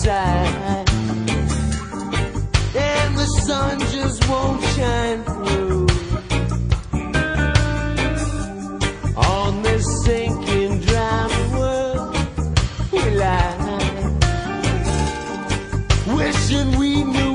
inside, and the sun just won't shine through on this sinking, drowning world we lie, wishing we knew